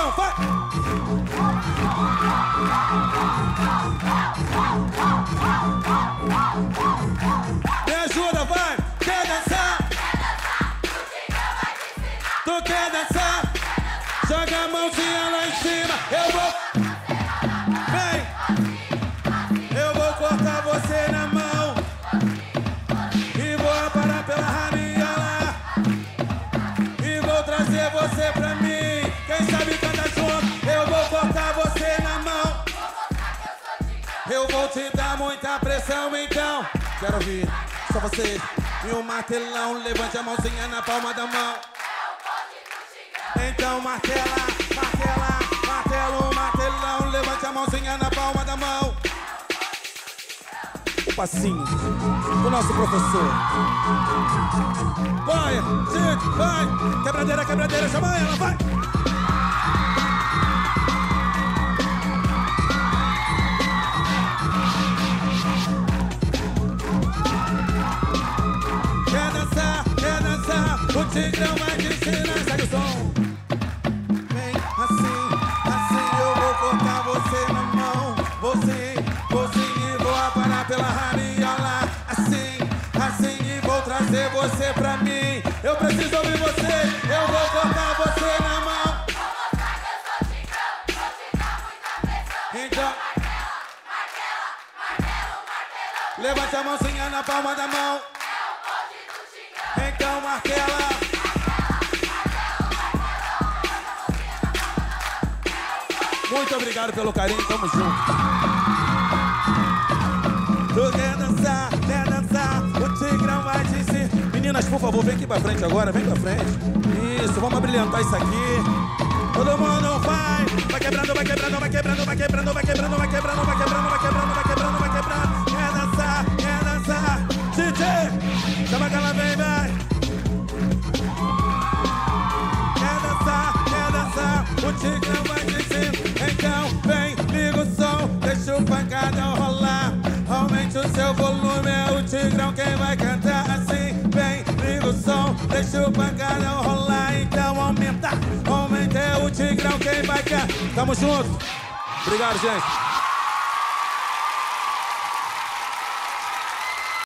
Tigrão, vai! Me ajuda, vai! Quer dançar? Tu quer dançar? Joga a mãozinha lá em cima. Eu vou... Vem! Eu vou cortar você na mão e vou aparar pela rabiola e vou trazer você pra mim. Quem sabe canta junto. Eu vou cortar você na mão. Eu vou te dar muita pressão, então. Quero ouvir só vocês. E um martelão, levante a mãozinha na palma da mão. Então martela, martela, martelo, martelão, levante a mãozinha na palma da mão. O passinho do nosso professor. Vai, gente, vai. Quebradeira, quebradeira, chama ela, vai. Quer dançar, quer dançar, o Tigrão vai te ensinar, segue o som. Vem assim, assim eu vou cortar você na mão. Você e vou aparar pela rabiola. Assim, assim e vou trazer você pra mim. Eu preciso ouvir você, eu vou cortar você na mão. Então, levante a mãozinha na palma da mão. Então martela. Muito obrigado pelo carinho, tamo junto. Tu quer dançar, o Tigrão vai te ensinar. Meninas, por favor, vem aqui pra frente agora, vem pra frente. Isso, vamos abrilhantar isso aqui. Todo mundo vai. Vai quebrando, vai quebrando, vai quebrando, vai quebrando, vai quebrando, vai quebrando, vai quebrando, vai quebrando, vai quebrando, vai quebrando. Quer dançar, quer dançar. DJ, chama que ela vem, vai. Quer dançar, o Tigrão vai te ensinar. Então vem, liga o som, deixa o pancadão rolar. Aumente o seu volume, é o Tigrão quem vai cantar assim. Vem, liga o som, deixa o pancadão rolar. Então aumenta, aumenta, é o Tigrão quem vai cantar. Tamo junto. Obrigado, gente.